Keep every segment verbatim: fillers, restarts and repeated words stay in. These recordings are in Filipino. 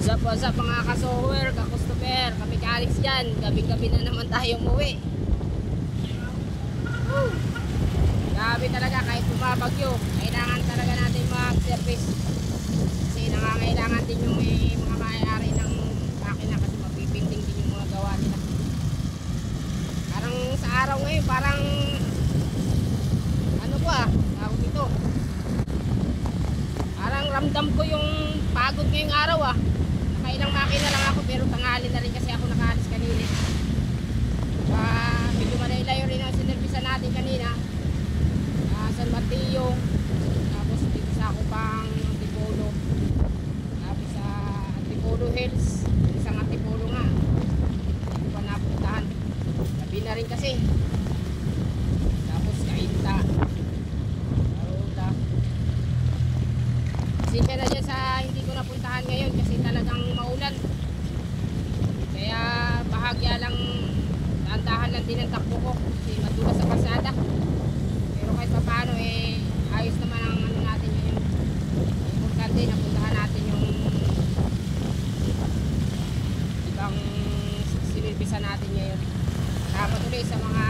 What's up, what's up mga ka-sower, ka-customer, kami ka-Alex dyan. Gabi-gabi na naman tayo umuwi. Woo! Gabi talaga kahit bumabagyo. Kailangan talaga natin mag-service. Kasi nangangailangan din yung may mga may-ari ng makina kasi mapipinding din yung mga gawa nila. Parang sa araw ngayon, parang ano ko ah, tawag ito. Parang ramdam ko yung pagod ngayong araw ah. Nakailang makina lang ako pero tanghali na rin kasi ako nakaalis kanina. Uh, medyo malay-layo rin ang sinervisan natin kanina. Uh, San Mateo. Tapos dito sa ako pang Antipolo. Tapos sa Antipolo Hills. Isang Antipolo nga. Hindi ko pa napuntahan. Gabi na rin kasi. Tapos Kainta. Sige na dyan sa hindi ko napuntahan ngayon kasi talagang maulan. Kaya bahagya lang, dahan-dahan lang din ang takbo ko kasi madulas sa kalsada. Pero kahit pa paano eh, ayos naman ang ano natin ngayon. Importante, napuntahan natin yung ibang sinilbisan natin ngayon. Salamat ulit sa mga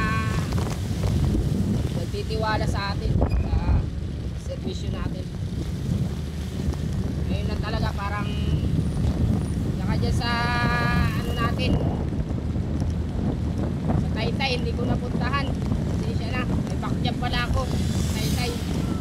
nagtitiwala sa atin, sa servisyo natin. Ngayon lang talaga parang saka dyan sa ano natin sa Taytay hindi ko napuntahan kasi siya na may backjump pala ako sa Taytay.